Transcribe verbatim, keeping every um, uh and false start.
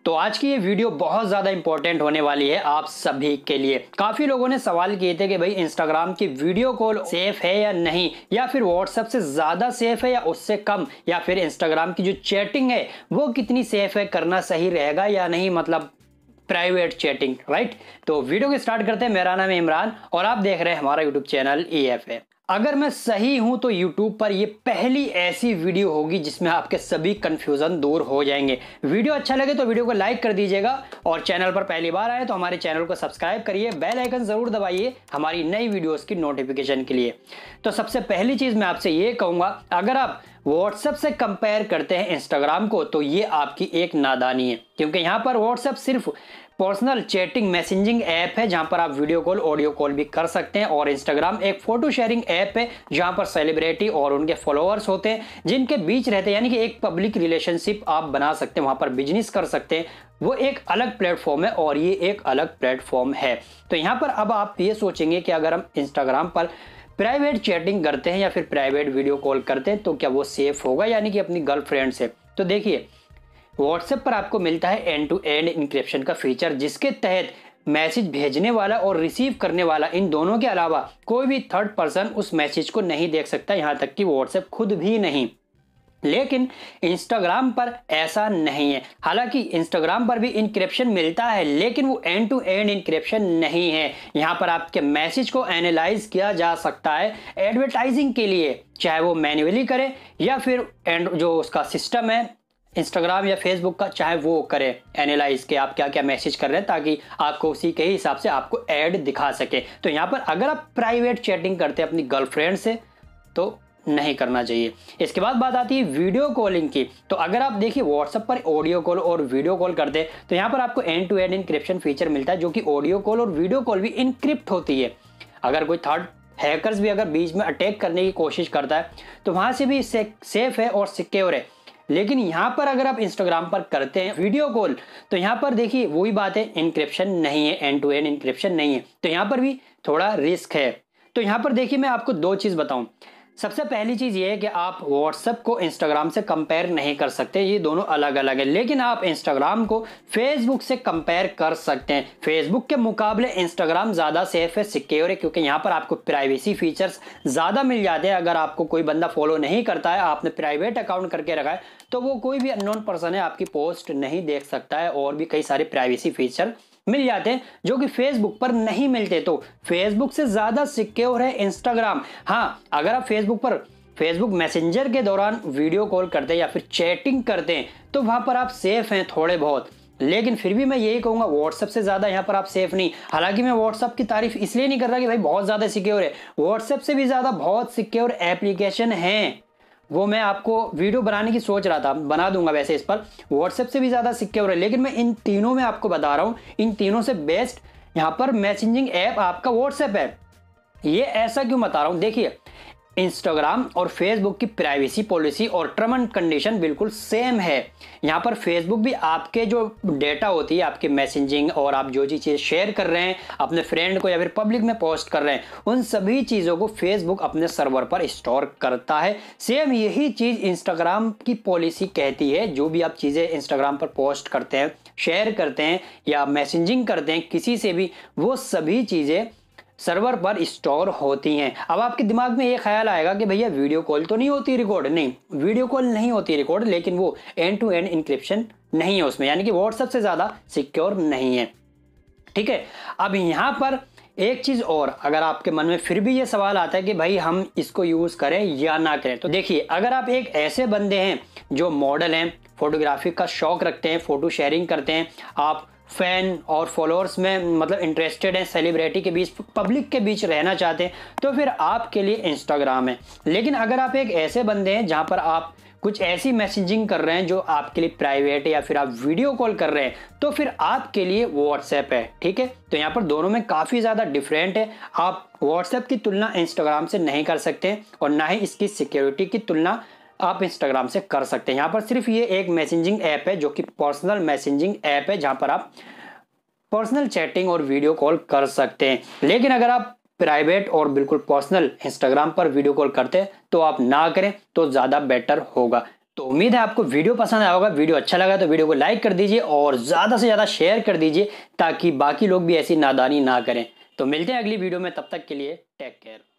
तो आज की ये वीडियो बहुत ज़्यादा इंपॉर्टेंट होने वाली है आप सभी के लिए। काफ़ी लोगों ने सवाल किए थे कि भाई इंस्टाग्राम की वीडियो कॉल सेफ है या नहीं, या फिर व्हाट्सएप से ज़्यादा सेफ है या उससे कम, या फिर इंस्टाग्राम की जो चैटिंग है वो कितनी सेफ है, करना सही रहेगा या नहीं, मतलब प्राइवेट चैटिंग, राइट। तो वीडियो को स्टार्ट करते हैं। मेरा नाम है इमरान और आप देख रहे हैं हमारा YouTube channel E F A. अगर मैं सही हूं तो यूट्यूब पर ये पहली ऐसी वीडियो होगी जिसमें आपके सभी कंफ्यूजन दूर हो जाएंगे। वीडियो अच्छा लगे तो वीडियो को लाइक कर दीजिएगा और चैनल पर पहली बार आए तो हमारे चैनल को सब्सक्राइब करिए, बेल आइकन जरूर दबाइए हमारी नई वीडियोस की नोटिफिकेशन के लिए। तो सबसे पहली चीज मैं आपसे ये कहूंगा, अगर आप व्हाट्सएप से कंपेयर करते हैं इंस्टाग्राम को तो ये आपकी एक नादानी है, क्योंकि यहाँ पर व्हाट्सएप सिर्फ पर्सनल चैटिंग मैसेजिंग ऐप है जहां पर आप वीडियो कॉल ऑडियो कॉल भी कर सकते हैं, और इंस्टाग्राम एक फोटो शेयरिंग ऐप है जहां पर सेलिब्रिटी और उनके फॉलोअर्स होते हैं जिनके बीच रहते हैं, यानी कि एक पब्लिक रिलेशनशिप आप बना सकते हैं, वहां पर बिजनेस कर सकते हैं। वो एक अलग प्लेटफॉर्म है और ये एक अलग प्लेटफॉर्म है। तो यहाँ पर अब आप ये सोचेंगे कि अगर हम इंस्टाग्राम पर प्राइवेट चैटिंग करते हैं या फिर प्राइवेट वीडियो कॉल करते हैं तो क्या वो सेफ होगा, यानी कि अपनी गर्लफ्रेंड से। तो देखिए, व्हाट्सएप पर आपको मिलता है एंड टू एंड इंक्रिप्शन का फीचर, जिसके तहत मैसेज भेजने वाला और रिसीव करने वाला इन दोनों के अलावा कोई भी थर्ड पर्सन उस मैसेज को नहीं देख सकता, यहां तक कि व्हाट्सएप खुद भी नहीं। लेकिन इंस्टाग्राम पर ऐसा नहीं है। हालांकि इंस्टाग्राम पर भी इंक्रिप्शन मिलता है लेकिन वो एंड टू एंड इंक्रिप्शन नहीं है। यहां पर आपके मैसेज को एनालाइज किया जा सकता है एडवर्टाइजिंग के लिए, चाहे वो मैन्युअली करे या फिर एंड जो उसका सिस्टम है इंस्टाग्राम या फेसबुक का, चाहे वो करे एनालाइज के आप क्या क्या मैसेज कर रहे हैं, ताकि आपको उसी के हिसाब से आपको ऐड दिखा सके। तो यहाँ पर अगर आप प्राइवेट चैटिंग करते हैं अपनी गर्लफ्रेंड से तो नहीं करना चाहिए। इसके बाद बात आती है वीडियो कॉलिंग की। तो अगर आप देखिए व्हाट्सएप पर ऑडियो कॉल और वीडियो कॉल करते हैं तो यहाँ पर आपको end to end encryption feature मिलता है, जो कि ऑडियो कॉल और वीडियो कॉल भी इंक्रिप्ट होती है। अगर कोई थर्ड हैकर्स भी अगर बीच में अटैक करने की कोशिश करता है तो वहां से भी से, सेफ है और सिक्योर है। लेकिन यहाँ पर अगर आप इंस्टाग्राम पर करते हैं वीडियो कॉल तो यहाँ पर देखिए वही बात है, इंक्रिप्शन नहीं है, एंड टू एंड इंक्रिप्शन नहीं है, तो यहाँ पर भी थोड़ा रिस्क है। तो यहाँ पर देखिए मैं आपको दो चीज बताऊं। सबसे पहली चीज ये है कि आप व्हाट्सएप को इंस्टाग्राम से कंपेयर नहीं कर सकते, ये दोनों अलग अलग है। लेकिन आप इंस्टाग्राम को फेसबुक से कंपेयर कर सकते हैं। फेसबुक के मुकाबले इंस्टाग्राम ज्यादा सेफ है, सिक्योर है, क्योंकि यहाँ पर आपको प्राइवेसी फीचर्स ज्यादा मिल जाते हैं। अगर आपको कोई बंदा फॉलो नहीं करता है, आपने प्राइवेट अकाउंट करके रखा है, तो वो कोई भी अननोन पर्सन है आपकी पोस्ट नहीं देख सकता है, और भी कई सारे प्राइवेसी फीचर मिल जाते हैं जो कि फेसबुक पर नहीं मिलते। तो फेसबुक से ज्यादा सिक्योर है इंस्टाग्राम। हाँ, अगर आप फेसबुक पर फेसबुक मैसेंजर के दौरान वीडियो कॉल करते हैं या फिर चैटिंग करते हैं तो वहां पर आप सेफ हैं थोड़े बहुत, लेकिन फिर भी मैं यही कहूंगा व्हाट्सएप से ज्यादा यहाँ पर आप सेफ नहीं। हालांकि मैं व्हाट्सएप की तारीफ इसलिए नहीं कर रहा कि भाई बहुत ज्यादा सिक्योर है, व्हाट्सएप से भी ज्यादा बहुत सिक्योर एप्लीकेशन है, वो मैं आपको वीडियो बनाने की सोच रहा था, बना दूंगा वैसे इस पर। व्हाट्सएप से भी ज्यादा सिक्योर है, लेकिन मैं इन तीनों में आपको बता रहा हूं, इन तीनों से बेस्ट यहां पर मैसेजिंग ऐप आपका व्हाट्सएप है। ये ऐसा क्यों बता रहा हूं, देखिए इंस्टाग्राम और फेसबुक की प्राइवेसी पॉलिसी और टर्म एंड कंडीशन बिल्कुल सेम है। यहाँ पर फेसबुक भी आपके जो डेटा होती है, आपके मैसेजिंग और आप जो जी चीज़ शेयर कर रहे हैं अपने फ्रेंड को या फिर पब्लिक में पोस्ट कर रहे हैं, उन सभी चीज़ों को फेसबुक अपने सर्वर पर स्टोर करता है। सेम यही चीज़ इंस्टाग्राम की पॉलिसी कहती है। जो भी आप चीज़ें इंस्टाग्राम पर पोस्ट करते हैं, शेयर करते हैं या मैसेजिंग करते हैं किसी से भी, वो सभी चीज़ें सर्वर पर स्टोर होती हैं। अब आपके दिमाग में ये ख्याल आएगा कि भैया वीडियो कॉल तो नहीं होती रिकॉर्ड, नहीं वीडियो कॉल नहीं होती रिकॉर्ड, लेकिन वो एंड टू एंड इंक्रिप्शन नहीं है उसमें, यानी कि व्हाट्सएप से ज्यादा सिक्योर नहीं है। ठीक है, अब यहाँ पर एक चीज और, अगर आपके मन में फिर भी ये सवाल आता है कि भाई हम इसको यूज करें या ना करें, तो देखिए अगर आप एक ऐसे बंदे हैं जो मॉडल हैं, फोटोग्राफी का शौक रखते हैं, फोटो शेयरिंग करते हैं, आप फैन और फॉलोअर्स में मतलब इंटरेस्टेड हैं, सेलिब्रिटी के बीच, पब्लिक के बीच रहना चाहते हैं, तो फिर आपके लिए इंस्टाग्राम है। लेकिन अगर आप एक ऐसे बंदे हैं जहां पर आप कुछ ऐसी मैसेजिंग कर रहे हैं जो आपके लिए प्राइवेट है या फिर आप वीडियो कॉल कर रहे हैं, तो फिर आपके लिए व्हाट्सएप है। ठीक है, तो यहाँ पर दोनों में काफी ज्यादा डिफरेंट है। आप व्हाट्सएप की तुलना इंस्टाग्राम से नहीं कर सकते और ना ही इसकी सिक्योरिटी की तुलना आप इंस्टाग्राम से कर सकते हैं। यहाँ पर सिर्फ ये एक मैसेजिंग ऐप है जो कि पर्सनल मैसेजिंग ऐप है, जहां पर आप पर्सनल चैटिंग और वीडियो कॉल कर सकते हैं। लेकिन अगर आप प्राइवेट और बिल्कुल पर्सनल इंस्टाग्राम पर वीडियो कॉल करते हैं तो आप ना करें तो ज्यादा बेटर होगा। तो उम्मीद है आपको वीडियो पसंद आया होगा। वीडियो अच्छा लगा तो वीडियो को लाइक कर दीजिए और ज़्यादा से ज़्यादा शेयर कर दीजिए ताकि बाकी लोग भी ऐसी नादानी ना करें। तो मिलते हैं अगली वीडियो में, तब तक के लिए टेक केयर।